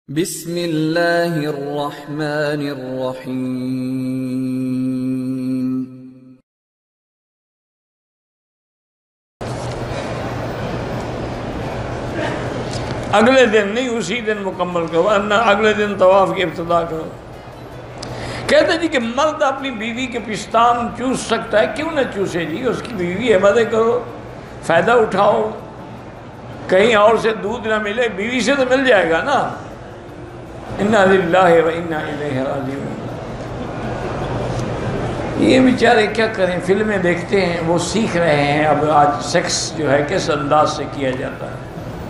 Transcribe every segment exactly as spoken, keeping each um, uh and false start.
بسم اللہ الرحمن الرحیم۔ اگلے دن نہیں، اسی دن مکمل کرو، ورنہ اگلے دن طواف کی ابتدا کرو۔ کہتے جی کہ مرد اپنی بیوی کے پستان چوس سکتا ہے، کیوں نہ چوسے جی، اس کی بیوی ہے، مزے کرو، فائدہ اٹھاؤ، کہیں اور سے دودھ نہ ملے، بیوی سے تو مل جائے گا نا۔ انا للہ و انا الیہ راجعون۔ یہ بیچارے کیا کریں، فلمیں دیکھتے ہیں، وہ سیکھ رہے ہیں اب آج سیکس جو ہے کس انداز سے کیا جاتا ہے۔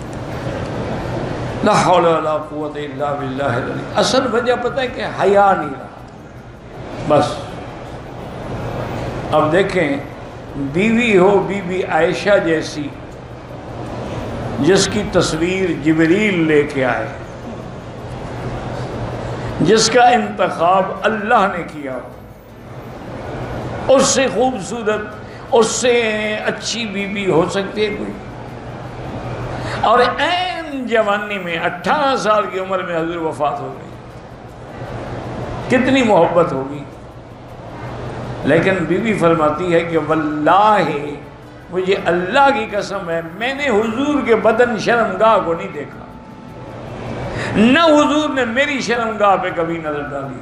لا حول ولا قوت الا باللہ العلی۔ اصل وجہ پتہ ہے کہ حیا نہیں رہا بس۔ اب دیکھیں، بیوی ہو بی بی عائشہ جیسی، جس کی تصویر جبریل لے کے آئے، جس کا انتخاب اللہ نے کیا، اس سے خوبصورت، اس سے اچھی بیوی ہو سکتی ہے کوئی؟ اور عین جوانی میں اٹھارہ سال کی عمر میں حضور وفات ہو گئی، کتنی محبت ہوگی۔ لیکن بیوی فرماتی ہے کہ واللہ مجھے اللہ کی قسم ہے، میں نے حضور کے بدن شرمگاہ کو نہیں دیکھا، نہ حضور نے میری شرمگاہ پہ کبھی نظر ڈالی۔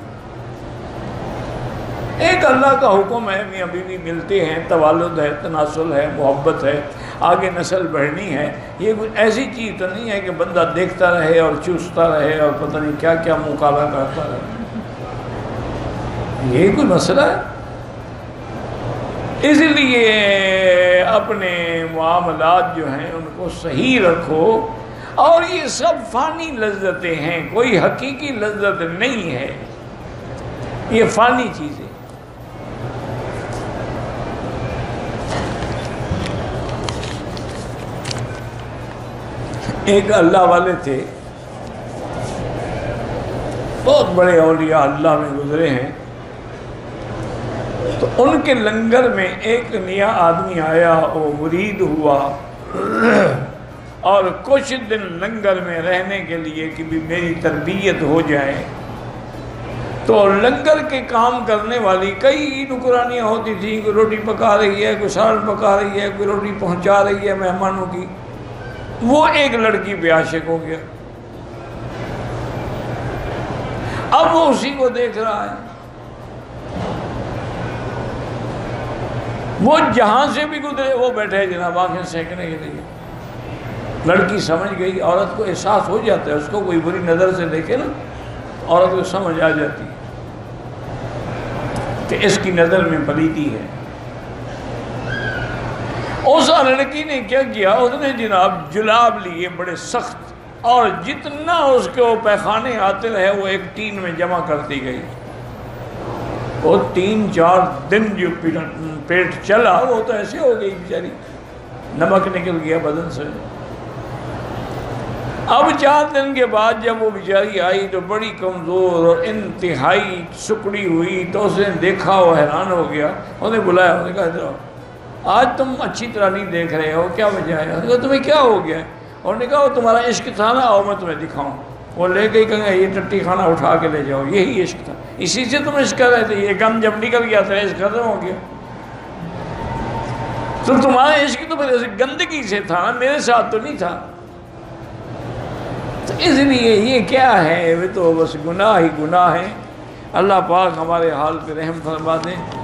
ایک اللہ کا حکم ہے، میاں بیوی ملتے ہیں، توالد ہے، تناسل ہے، محبت ہے، آگے نسل بڑھنی ہے۔ یہ کوئی ایسی چیز تو نہیں ہے کہ بندہ دیکھتا رہے اور چوستا رہے اور پتہ نہیں کیا کیا مقابلہ کرتا رہے۔ یہ کوئی مسئلہ ہے؟ اس لیے اپنے معاملات جو ہیں ان کو صحیح رکھو، اور یہ سب فانی لذتیں ہیں، کوئی حقیقی لذت نہیں ہے، یہ فانی چیزیں۔ ایک اللہ والے تھے، بہت بڑے اولیاء اللہ میں گزرے ہیں، تو ان کے لنگر میں ایک نیا آدمی آیا، وہ مرید ہوا، اور کچھ دن لنگر میں رہنے کے لیے کہ بھی میری تربیت ہو جائے۔ تو لنگر کے کام کرنے والی کئی نکرانیاں ہوتی تھیں، کوئی روٹی پکا رہی ہے، کوئی سالن پکا رہی ہے، کوئی روٹی پہنچا رہی ہے مہمانوں کی۔ وہ ایک لڑکی پہ عاشق ہو گیا، اب وہ اسی کو دیکھ رہا ہے، وہ جہاں سے بھی گزرے وہ بیٹھے جناب آنکھیں سینکنے کے لیے۔ لڑکی سمجھ گئی، عورت کو احساس ہو جاتا ہے، اس کو کوئی بری نظر سے دیکھے نا، عورت کو سمجھ آ جاتی ہے کہ اس کی نظر میں پلیتی ہے۔ اس لڑکی نے کیا کیا، اس نے جناب جلاب لیے بڑے سخت، اور جتنا اس کو پیخانے آتے رہے وہ ایک ٹین میں جمع کرتی گئی۔ وہ تین چار دن جو پیٹ چلا، وہ تو ایسے ہو گئی بیچاری، نمک نکل گیا بدن سے۔ اب چار دن کے بعد جب وہ بیچاری آئی تو بڑی کمزور اور انتہائی سکڑی ہوئی، تو اس نے دیکھا، وہ حیران ہو گیا، اس نے بلایا، اس نے کہا ادھر آؤ، آج تم اچھی طرح نہیں دیکھ رہے ہو، کیا وجہ ہے؟ اس نے کہا تمہیں کیا ہو گیا؟ اور نے کہا وہ تمہارا عشق تھا نا، آؤ میں تمہیں دکھاؤں۔ وہ لے گئی، کہا یہ ٹٹی کھانا اٹھا کے لے جاؤ، یہی عشق تھا، اسی سے تم عشق کر رہے تھے، یہ غم جب نکل گیا تھا عشق ختم ہو گیا۔ تو تمہارا عشق تو میرے گندگی سے تھا نا، میرے ساتھ تو نہیں تھا۔ تو اس لیے یہ کیا ہے، وہ تو بس گناہ ہی گناہ ہے۔ اللہ پاک ہمارے حال پہ رحم فرما دیں۔